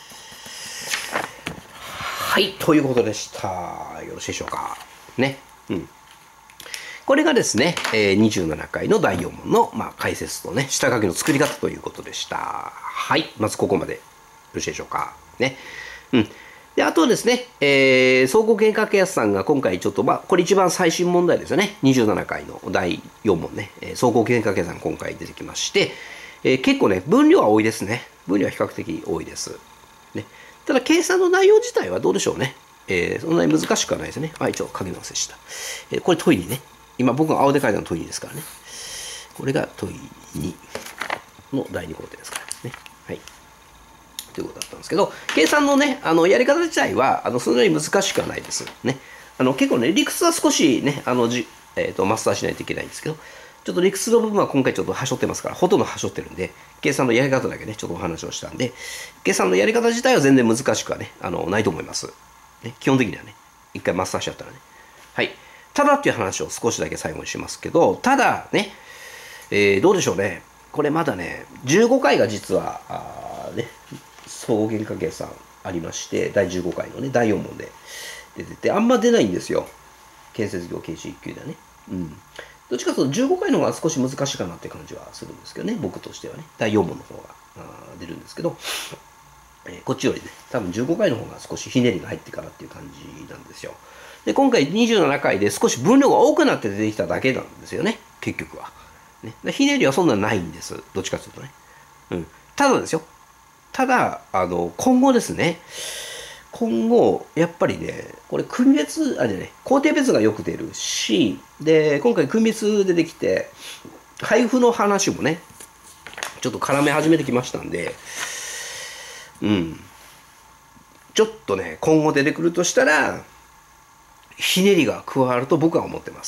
はい、ということでした。よろしいでしょうか。ね。うん。これがですね、にじゅうななかいのだいよん問の、まあ、解説とね、下書きの作り方ということでした。はい、まずここまでよろしいでしょうか。ね。うん。で、あとはですね、えー、総合原価計算さんが今回ちょっと、まあ、これ一番最新問題ですよね。にじゅうななかいのだいよん問ね、えー、総合原価計算今回出てきまして、えー、結構ね、分量は多いですね。分量は比較的多いです。ね、ただ、計算の内容自体はどうでしょうね。えー、そんなに難しくはないですね。はい、一応書き直せした。えー、これ問いにね。今僕が青で書いたの問いにですからね。これが問いにのだいに工程ですからね。はい。ということだったんですけど、計算のね、あのやり方自体は、あのそんなに難しくはないです。ね。あの結構ね、理屈は少しね、あのじ、えーと、マスターしないといけないんですけど、ちょっと理屈の部分は今回ちょっとはしょってますから、ほとんどはしょってるんで、計算のやり方だけね、ちょっとお話をしたんで、計算のやり方自体は全然難しくはね、あのないと思います。ね、基本的にはね、一回マスターしちゃったらね。はい。ただっていう話を少しだけ最後にしますけど、ただね、えー、どうでしょうね。これまだね、じゅうごかいが実は、あね、総合原価計算ありまして、だいじゅうごかいのね、だいよん問で出てて、あんま出ないんですよ。建設業形式いっ級ではね。うん。どっちかというとじゅうごかいの方が少し難しいかなって感じはするんですけどね、僕としてはね。だいよん問の方が出るんですけど、えー、こっちよりね、多分じゅうごかいの方が少しひねりが入ってからっていう感じなんですよ。で、今回にじゅうななかいで少し分量が多くなって出てきただけなんですよね。 結局は。ね、ひねりはそんなないんです。どっちかというとね。うん。ただですよ。ただ、あの、今後ですね。今後、やっぱりね、これ、組別、あれね、工程別がよく出るし、で、今回、組別出てきて、配布の話もね、ちょっと絡め始めてきましたんで、うん。ちょっとね、今後出てくるとしたら、ひねりが加わると僕は思ってます。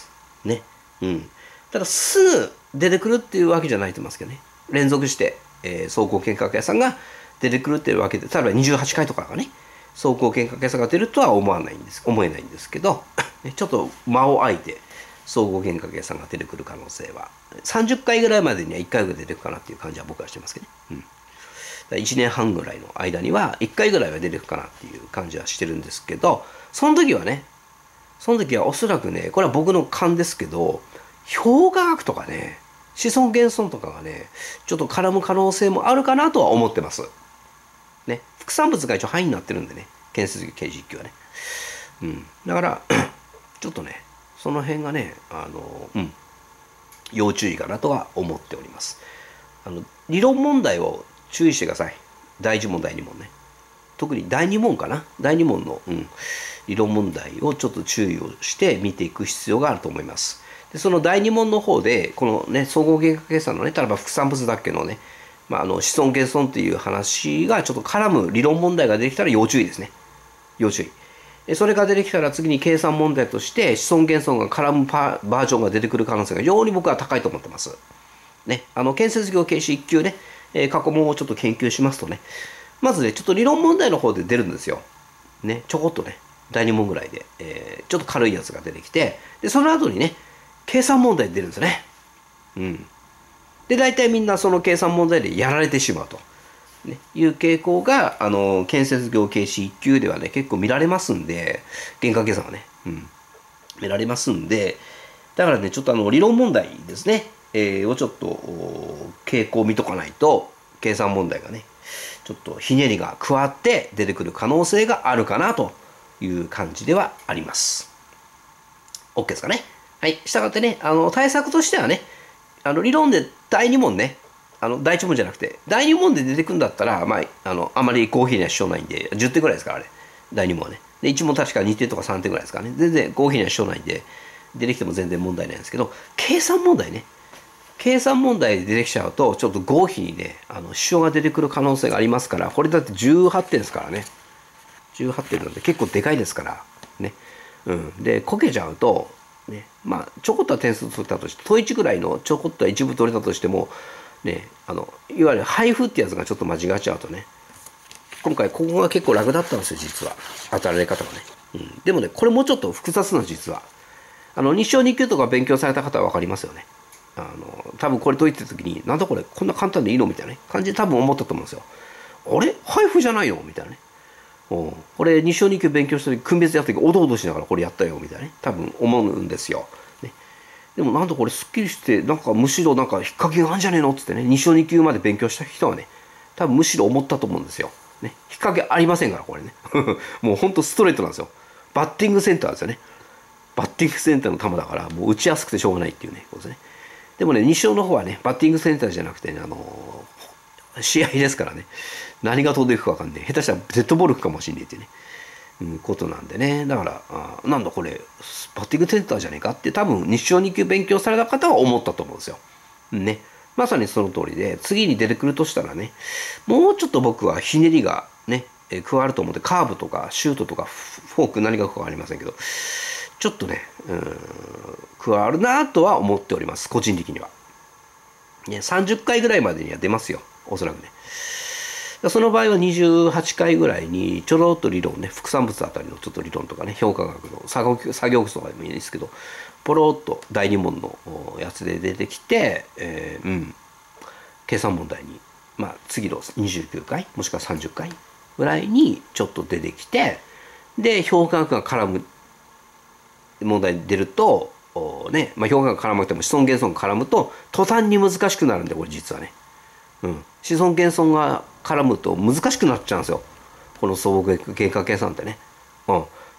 ね。うん。ただ、すぐ出てくるっていうわけじゃないと思いますけどね。連続して、えー、走行見学屋さんが出てくるっていうわけで、例えばにじゅうはちかいとかがね、走行見学屋さんが出るとは思わないんです、思えないんですけど、ちょっと間を空いて、総合見学屋さんが出てくる可能性は、さんじゅっかいぐらいまでにはいっかいぐらい出てくるかなっていう感じは僕はしてますけどね。うんいちねんはんぐらいの間にはいっかいぐらいは出てくかなっていう感じはしてるんですけど、その時はね、その時はおそらくね、これは僕の勘ですけど、評価額とかね、子孫減損とかがね、ちょっと絡む可能性もあるかなとは思ってます。ね、副産物が一応範囲になってるんでね、建設業刑事一級はね。うん。だから、ちょっとね、その辺がね、あの、うん、要注意かなとは思っております。あの、理論問題を注意してください。だいいち問だいに問ね。特にだいに問かな。だいに問の、うん、理論問題をちょっと注意をして見ていく必要があると思います。でそのだいに問の方で、このね、総合原価計算のね、例えば副産物だけのね、まあ、あの子孫減損っていう話がちょっと絡む理論問題が出てきたら要注意ですね。要注意。それが出てきたら次に計算問題として子孫減損が絡むバージョンが出てくる可能性が非常に僕は高いと思ってます。ね、あの建設業形式いっ級ね、えー、過去問をちょっと研究しますとね、まずね、ちょっと理論問題の方で出るんですよ。ね、ちょこっとね、だいに問ぐらいで、えー、ちょっと軽いやつが出てきて、で、その後にね、計算問題出るんですよね。うん。で、大体みんなその計算問題でやられてしまうと、ね、いう傾向が、あの、建設業形式いっ級ではね、結構見られますんで、原価計算はね、うん、見られますんで、だからね、ちょっとあの、理論問題ですね、えー、をちょっと、傾向を見とかないと、計算問題がね、ちょっとひねりが加わって出てくる可能性があるかなという感じではあります。OK ですかね。はい。したがってね、あの、対策としてはね、あの、理論でだいに問ね、あの、だいいち問じゃなくて、だいに問で出てくるんだったら、まあ、あの、あまり合否には支障ないんで、じゅってんぐらいですから、あれ。だいに問はね。で、いち問確かにてんとかさんてんぐらいですからね。全然合否には支障ないんで、出てきても全然問題ないんですけど、計算問題ね。計算問題で出てきちゃうと、ちょっと合否にね、あの、支障が出てくる可能性がありますから、これだってじゅうはってんですからね。じゅうはってんなんで結構でかいですから、ね。うん。で、こけちゃうと、ね、まあ、ちょこっとは点数取ったとして、問いちぐらいのちょこっとは一部取れたとしても、ね、あの、いわゆる配布ってやつがちょっと間違っちゃうとね、今回ここが結構楽だったんですよ、実は。当たられ方がね。うん。でもね、これもうちょっと複雑なの、実は。あの、に小に級とか勉強された方は分かりますよね。あの、多分これ解いてる時に、なんだこれ、こんな簡単でいいのみたいなね、感じで多分思ったと思うんですよ。あれ配布じゃないのみたいなね。おこれに小に級勉強した時、組別やった時、おどおどしながらこれやったよ、みたいなね。多分思うんですよ。ね。でもなんとこれすっきりして、なんかむしろなんか引っ掛けがあるんじゃねえのっつってね、に小に級まで勉強した人はね、多分むしろ思ったと思うんですよ。ね。引っ掛けありませんから、これね。もうほんとストレートなんですよ。バッティングセンターですよね。バッティングセンターの球だから、もう打ちやすくてしょうがないっていうね、ことですね。でもね、に小の方はね、バッティングセンターじゃなくてね、あのー、試合ですからね、何が飛んでいくかわかんない。下手したらデッドボールかもしれないっていうね、うん、ことなんでね。だから、あなんだこれ、バッティングセンターじゃねえかって多分、日小に級勉強された方は思ったと思うんですよ。ね。まさにその通りで、次に出てくるとしたらね、もうちょっと僕はひねりがね、え加わると思って、カーブとかシュートとかフォーク何が加わりませんけど、ちょっとね、うん、加わるなとは思っております、個人的には。ね、さんじゅっかいぐらいまでには出ますよ、おそらくね。その場合はにじゅうはちかいぐらいにちょろっと理論ね、副産物あたりのちょっと理論とかね、評価学の作業作業とかでもいいですけど、ポロっとだいに問のやつで出てきて、えー、うん、計算問題に、まあ、次のにじゅうきゅうかい、もしくはさんじゅっかいぐらいにちょっと出てきて、で、評価学が絡む問題に出ると、ね、まあ、評価が絡まなくても子孫減損が絡むと途端に難しくなるんで、これ実はね、うん、子孫減損が絡むと難しくなっちゃうんですよ、この総合原価計算ってね、うん、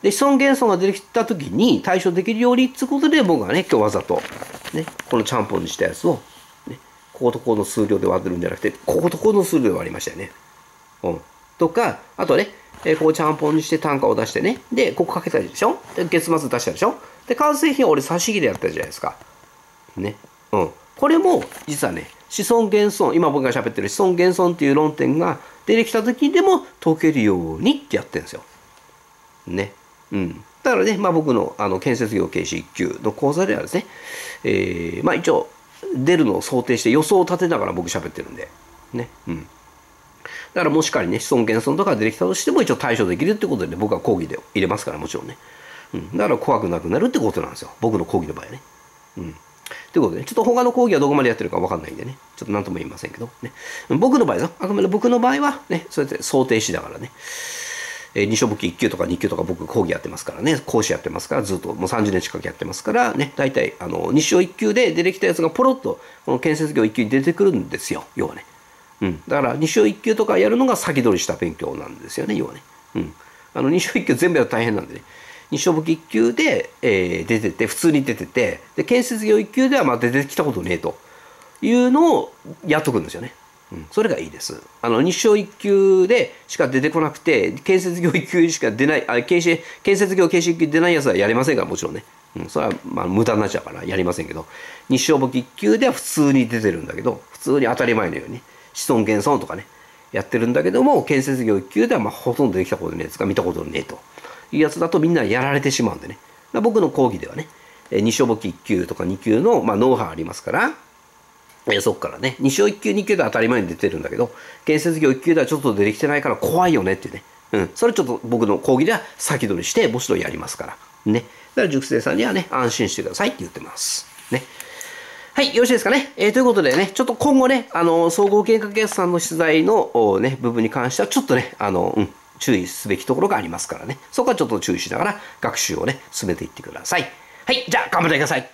で、子孫減損が出てきた時に対処できるようにってことで、僕はね、今日わざと、ね、このちゃんぽんにしたやつを、ね、こことここの数量で割ってるんじゃなくて、こことここの数量で割りましたよね。うん。とか、あとね、えー、こうちゃんぽんにして単価を出してね。で、ここかけたでしょ。で、月末出したでしょ。で、完成品は俺差し引きでやったじゃないですか。ね。うん。これも、実はね、子孫減損、今僕が喋ってる子孫減損っていう論点が出てきた時でも解けるようにってやってるんですよ。ね。うん。だからね、まあ僕のあの建設業形式いっ級の講座ではですね、えー、まあ一応出るのを想定して予想を立てながら僕喋ってるんで、ね。うん。だからもし仮にね、子孫減損とか出てきたとしても一応対処できるってことで、ね、僕は講義で入れますから、もちろんね。うん。だから怖くなくなるってことなんですよ。僕の講義の場合はね。うん。ということで、ね、ちょっと他の講義はどこまでやってるか分かんないんでね、ちょっと何とも言いませんけど、ね。僕の場合は、あくまで僕の場合はね、そうやって想定しながらね、えー、二所武器いっ級とかに級とか僕講義やってますからね、講師やってますから、ずっともうさんじゅうねん近くやってますから、ね、大体、あの、二所いっ級で出てきたやつがポロッと、この建設業いっ級に出てくるんですよ、要はね。うん。だから、二所いっ級とかやるのが先取りした勉強なんですよね、要はね。うん。あの、二所いっ級全部やると大変なんでね。二所武器いっ級で、えー、出てて、普通に出てて、で、建設業いっ級ではまあ出てきたことねえというのをやっとくんですよね。うん、それがいいです。あの、二所いっ級でしか出てこなくて、建設業いっ級しか出ない、あ建設建設業形式いっ級出ないやつはやりませんから、もちろんね。うん、それはまあ無駄になっちゃうからやりませんけど、二所武器いっ級では普通に出てるんだけど、普通に当たり前のように、子孫減損とかね、やってるんだけども、建設業いっ級ではまあほとんどできたことねえつか見たことねえと。いうやつだとみんなやられてしまうんでね。僕の講義ではね、二所武器いっ級とかに級の、まあ、ノウハウありますから、えそこからね、二所いっ級に級では当たり前に出てるんだけど、建設業いっ級ではちょっと出てきてないから怖いよねっていうね。うん。それちょっと僕の講義では先取りして、もちろんやりますから。ね。だから塾生さんにはね、安心してくださいって言ってます。ね。はい、よろしいですかね。えー、ということでね、ちょっと今後ね、あの、総合計画決算の取材の、ね、部分に関しては、ちょっとね、あの、うん。注意すべきところがありますからね。そこはちょっと注意しながら学習をね、進めていってください。はい、じゃあ頑張ってください。